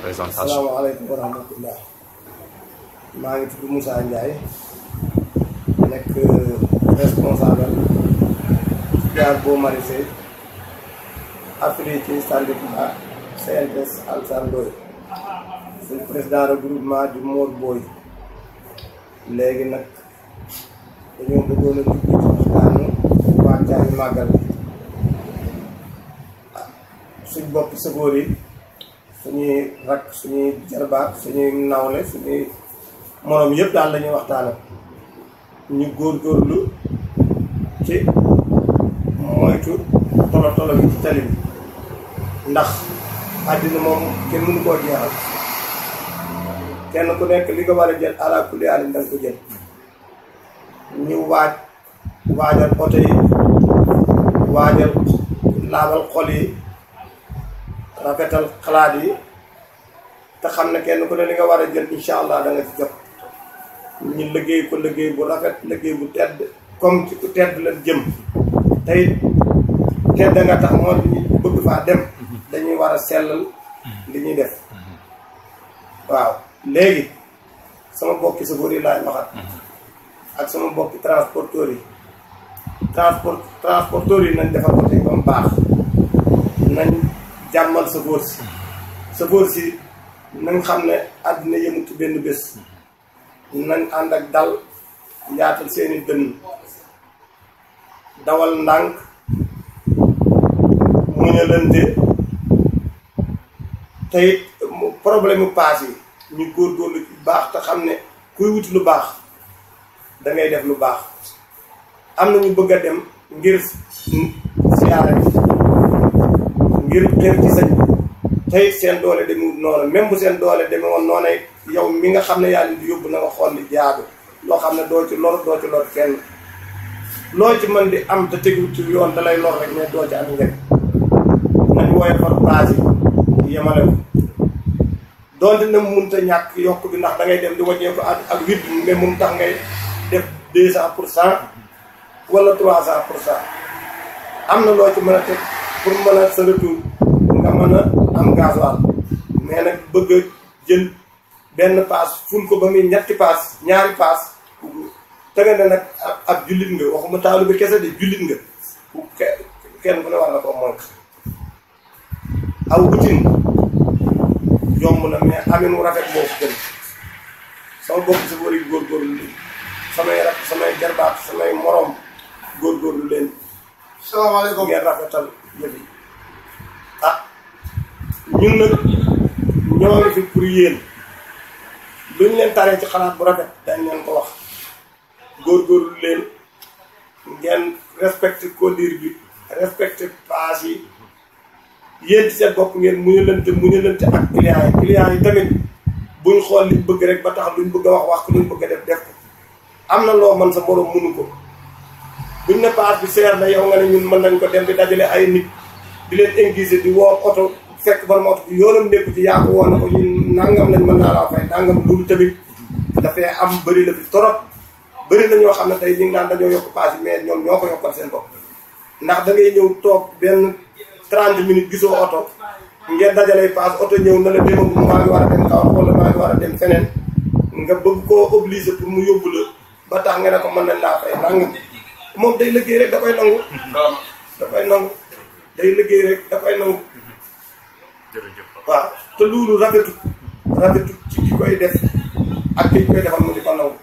présentation. asalaamaaleykum wa rahmatullah. maa ngi tudd Moussa Ndiaye nekk responsable Diar Bo Maraîcher affilié ci syndicat CNTS Alassane Ndoye suñ président regroupement du Mor Boy. léegi nag dañoo bëggoon a dugg ci waxtaanu wàccaayu màggal bi suñ bokki sëfoor yi suñuy rakk suñuy jarbaat suñuy nawle suñuy moroom yëpp daal la ñuy waxtaane ñu góorgóorlu ci moytu tolo tolo bi ci tali bi ndax àddina moom kenn mënu koo jeexal kenn ku nekk li nga war a jël ala kulli alin danga ko jël ñu waajal oto yi waajal laabal xol yi rafetal xalaat yi te xam ne kenn ku ne li nga war a jël incha allah da nga ci jot ñu liggéey ko liggéey bu rafet liggéey bu tedd comme ci ku tedd la jëm tey tedd nga tax moo ñu bëgg faa dem dañuy war a sellal li ñuy def waaw léegi sama bokki sofër yi laay waxat ak sama bokki transporteurs yi transporteurs yi nañ defar ko tey ba mu baax nañ jàmmal sofër si nañ xam ne àddina yëmut ci benn bés nañ ànd ak dal yaatal seeni dënn dawal ndànk muñalante tey problème mu paas yi ñu góorgóorlu ci baax te xam ne kuy wuti lu baax da ngay def lu baax am na ñu bëgg a dem ngir siyaara ngir xeer ci sañ tey seen doole demewul noonu même bu seen doole deme woon noonu yow mi nga xam ne yàlla di yóbbu na nga xool li jaadu loo xam ne doo ci lor kenn loo ci mën di am te tegu ci yoon da lay lor rek ne doo ci am njëkk nañ wooye far paas yi yemale ko doonte na mënta ñàkk yokk bi ndax da ngay dem di wàññee ko ak huit mais mun tax ngay def 200% wala 300%. am na loo ci mën a teg pour mën a sa retour nga mën a am gasoil mais nag bëgg a jël benn paas ful ko ba muy ñetti paas ñaari paas te nga ne nag ab jullit nga waxuma taalu bi kese de jullit nga kenn ku ne war na ko moytu aw wutin yomb na mais amin wu rafet boobu gën sama bopp si wari góorgóorlu leen samay rak samay jarbaat samay moroom góorgóorlu leen salaamaaleykum ngeen rafetal yëf yi ñun nag ñoo ngi fi pour yéen luñ leen taree ci xalaat bu rafet dañ leen ko wax góorgóorlu leen ngeen respecté conduite bi respecté paas yi yéen ci seen bopp ngeen muñalante ak clients yi tamit buñ xool liñ bëgg rek ba tax luñ bëgg a wax ko luñ bëgg a def ko am na loo mën sa moroom mënu ko buñ ne paas bi seer na yow nga ne ñun mën nañ ko dem di dajale ay nit di leen inguiser di woo oto fekk borom oto bi yoonam nekku ci yaa ko woon na ko ñun nangam lañ mën naa laa fay nangam loolu tamit dafay am bëri la fi torop bëri na ñoo xam ne tey ñu ngi naan dañoo yokk paas yi mais ñoom ñoo ko yokkal seen bopp ndax da ngay ñëw toog benn 30 minutes gisoo oto ngeen dajalay paas oto ñëw na la demagum maa ngi war a dem Kaolack wala maa ngi war a dem feneen nga bëgg koo obligé pour mu yóbbu la ba tax nga ne ko mën nañ laa fay nangam moom day liggéey rek da koy nangu. day liggéey rek da koy nangu. waaw te loolu rafetut ci ki koy def ak ki koy defal mu di ko nangu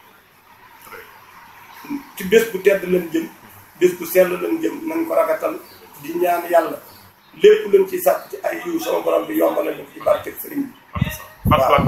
ci bés bu tedd lañ jëm bés bu sell lañ jëm nañ ko rafetal di ñaan yàlla lépp luñ ci sàkk ci ay yiw sama borom bi yombalal ñu ci barke sëriñ bi. waaw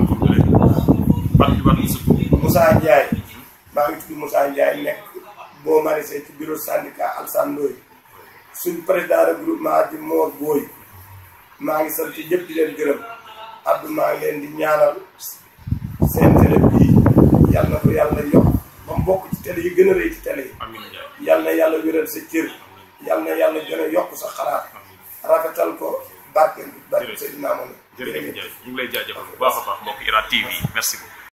Moussa Ndiaye maa ngi tudd Moussa Ndiaye nekk Bo Maraîcher ci bureau syndicat Alassane Ndoye suñ président regroupement di Mor Boy maa ngi sant ñëpp di leen gërëm Abdou maa ngi leen di ñaanal seen télé bii yal na ko yàlla yokk ba mu bokk ci télé yi gën a rëy ci télé yi yal na yàlla wéral sa cër yal na yàlla gën a yokk sa xalaat rafetal ko barke Seydina Mohamed. jërëjëf ñu ngi lay jaajëfal bu baax a baax mbokk IRA TV merci beaucoup.